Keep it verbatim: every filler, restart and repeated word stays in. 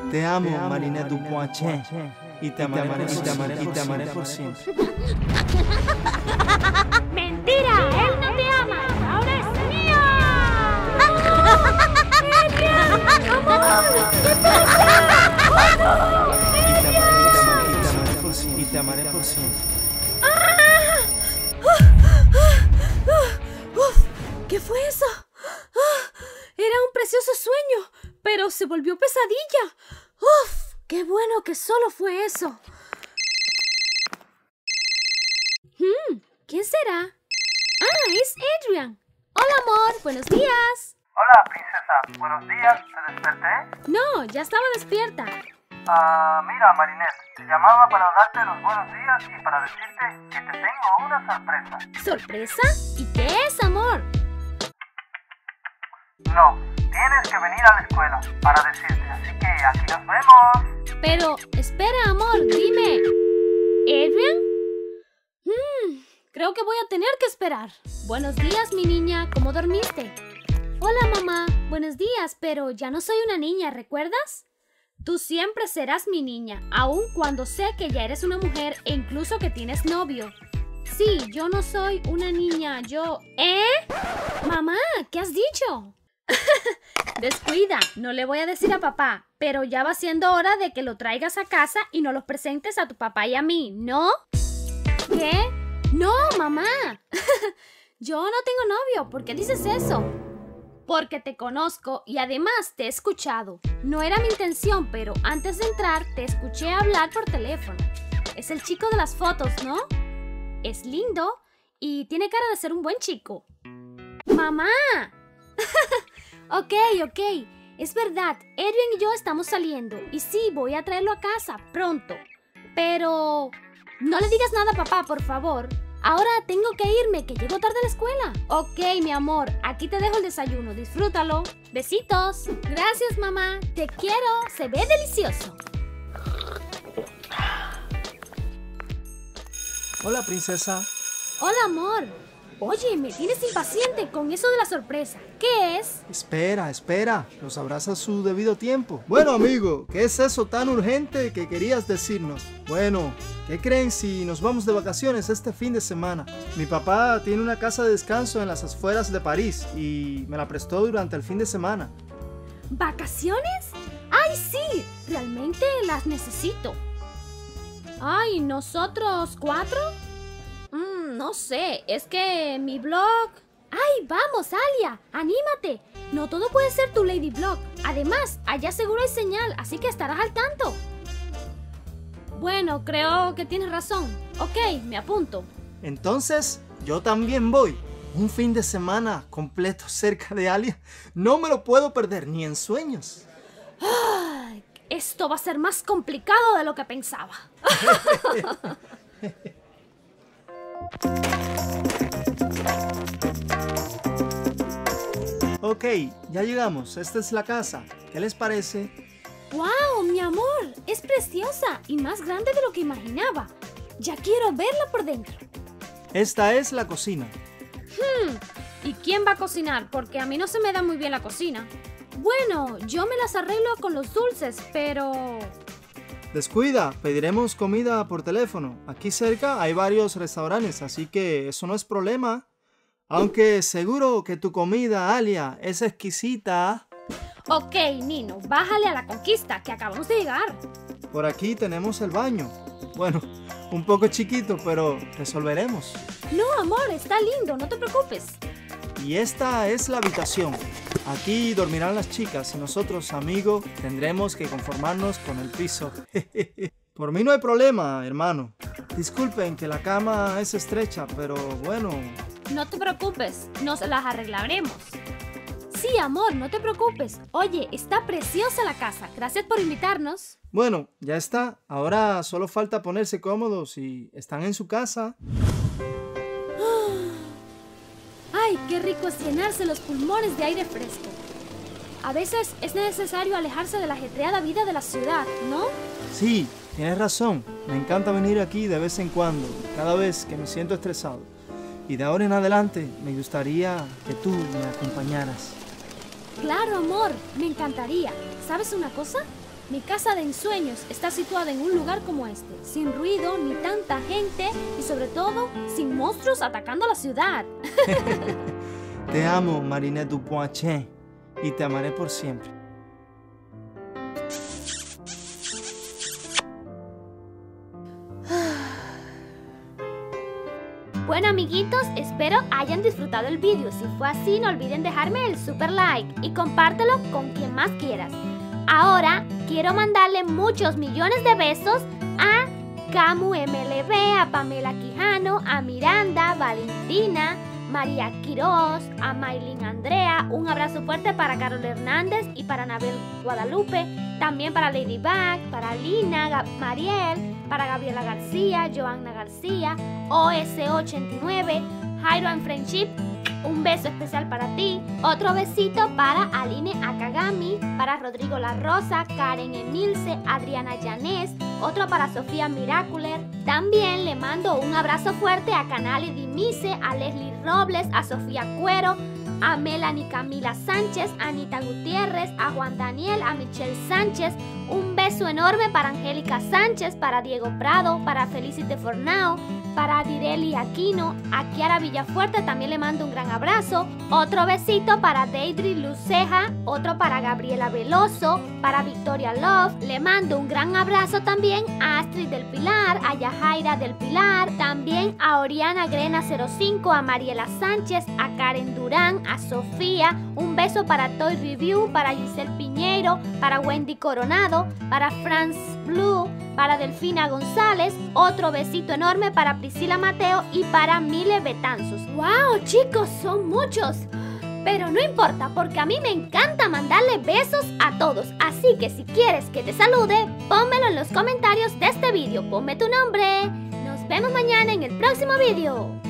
Te amo, Marinette Dupoinchen. Y te amaré, y te amaré, y te amaré por siempre. ¡Mentira! ¡Él no te ama! ¡Ahora es mío! ¡Amor! ¿Qué pasa? Y te amaré por siempre. ¿Qué fue eso? Era un precioso sueño, pero se volvió pesadilla. ¡Uf! ¡Qué bueno que solo fue eso! Hmm, ¿quién será? Ah, es Adrian. Hola, amor. Buenos días. Hola, princesa. Buenos días. ¿Te desperté? No, ya estaba despierta. Ah, mira, Marinette. Te llamaba para darte los buenos días y para decirte que te tengo una sorpresa. ¿Sorpresa? ¿Y qué es, amor? No, tienes que venir a la escuela para decirte, así que aquí nos vemos. Pero, espera, amor, dime. ¿Adrian? Hmm, creo que voy a tener que esperar. Buenos días, mi niña. ¿Cómo dormiste? Hola, mamá. Buenos días, pero ya no soy una niña, ¿recuerdas? Tú siempre serás mi niña, aun cuando sé que ya eres una mujer e incluso que tienes novio. Sí, yo no soy una niña, yo... ¿Eh? Mamá, ¿qué has dicho? Descuida, no le voy a decir a papá, pero ya va siendo hora de que lo traigas a casa y nos los presentes a tu papá y a mí, ¿no? ¿Qué? No, mamá. Yo no tengo novio, ¿por qué dices eso? Porque te conozco y además te he escuchado. No era mi intención, pero antes de entrar te escuché hablar por teléfono. Es el chico de las fotos, ¿no? Es lindo y tiene cara de ser un buen chico. ¡Mamá! Ok, ok. Es verdad, Adrian y yo estamos saliendo. Y sí, voy a traerlo a casa pronto. Pero... no le digas nada a papá, por favor. Ahora tengo que irme, que llego tarde a la escuela. Ok, mi amor, aquí te dejo el desayuno. Disfrútalo. Besitos. Gracias, mamá. Te quiero. Se ve delicioso. Hola, princesa. Hola, amor. Oye, me tienes impaciente con eso de la sorpresa. ¿Qué es? Espera, espera. Lo sabrás a su debido tiempo. Bueno, amigo, ¿qué es eso tan urgente que querías decirnos? Bueno, ¿qué creen si nos vamos de vacaciones este fin de semana? Mi papá tiene una casa de descanso en las afueras de París y me la prestó durante el fin de semana. ¿Vacaciones? ¡Ay, sí! Realmente las necesito. Ay, ¿nosotros cuatro? Mm, no sé, es que mi blog... ¡Ay, vamos, Alia! ¡Anímate! No todo puede ser tu Lady Blog. Además, allá seguro hay señal, así que estarás al tanto. Bueno, creo que tienes razón. Ok, me apunto. Entonces, yo también voy. Un fin de semana completo cerca de Alia. No me lo puedo perder, ni en sueños. Ay, esto va a ser más complicado de lo que pensaba. Ok, ya llegamos. Esta es la casa. ¿Qué les parece? ¡Wow, mi amor! Es preciosa y más grande de lo que imaginaba. Ya quiero verla por dentro. Esta es la cocina. Hmm, ¿y quién va a cocinar? Porque a mí no se me da muy bien la cocina. Bueno, yo me las arreglo con los dulces, pero... Descuida, pediremos comida por teléfono. Aquí cerca hay varios restaurantes, así que eso no es problema. Aunque seguro que tu comida, Alia, es exquisita. Ok, Nino, bájale a la conquista, que acabamos de llegar. Por aquí tenemos el baño. Bueno, un poco chiquito, pero resolveremos. No, amor, está lindo, no te preocupes. Y esta es la habitación. Aquí dormirán las chicas y nosotros, amigo, tendremos que conformarnos con el piso. Por mí no hay problema, hermano. Disculpen que la cama es estrecha, pero bueno... No te preocupes, nos las arreglaremos. Sí, amor, no te preocupes. Oye, está preciosa la casa. Gracias por invitarnos. Bueno, ya está. Ahora solo falta ponerse cómodos y están en su casa. Ay, qué rico es llenarse los pulmones de aire fresco. A veces es necesario alejarse de la ajetreada vida de la ciudad, ¿no? Sí, tienes razón. Me encanta venir aquí de vez en cuando, cada vez que me siento estresado. Y de ahora en adelante me gustaría que tú me acompañaras. Claro, amor, me encantaría. ¿Sabes una cosa? Mi casa de ensueños está situada en un lugar como este, sin ruido ni tanta gente y sobre todo sin monstruos atacando la ciudad. Te amo, Marinette Dupoinchen, y te amaré por siempre. Bueno amiguitos, espero hayan disfrutado el vídeo. Si fue así, no olviden dejarme el super like y compártelo con quien más quieras. Ahora quiero mandarle muchos millones de besos a Camu M L B, a Pamela Quijano, a Miranda, Valentina, María Quiroz, a Maylin Andrea. Un abrazo fuerte para Carol Hernández y para Anabel Guadalupe. También para Ladybug, para Lina, Gab Mariel, para Gabriela García, Joanna García, O S ochenta y nueve, Jairo and Friendship. Un beso especial para ti. Otro besito para Aline Akagami, para Rodrigo La Rosa, Karen Emilce, Adriana Yanés. Otro para Sofía Miraculer. También le mando un abrazo fuerte a Canali Dimise, a Leslie Robles, a Sofía Cuero, a Melanie Camila Sánchez, a Anita Gutiérrez, a Juan Daniel, a Michelle Sánchez. Un beso enorme para Angélica Sánchez, para Diego Prado, para Felicite Fornao, para Direli Aquino, a Kiara Villafuerte también le mando un gran abrazo. Otro besito para Deidre Luceja, otro para Gabriela Veloso, para Victoria Love. Le mando un gran abrazo también a Astrid del Pilar, a Yajaira del Pilar, también a Oriana Grena cero cinco, a Mariela Sánchez, a Karen Durán, a Sofía. Un beso para Toy Review, para Giselle Piñeiro, para Wendy Coronado, para Franz Blue, para Delfina González. Otro besito enorme para Priscila Mateo y para Mile Betanzos. ¡Wow, chicos! Son muchos. Pero no importa, porque a mí me encanta mandarle besos a todos. Así que si quieres que te salude, pónmelo en los comentarios de este vídeo. Ponme tu nombre. Nos vemos mañana en el próximo vídeo.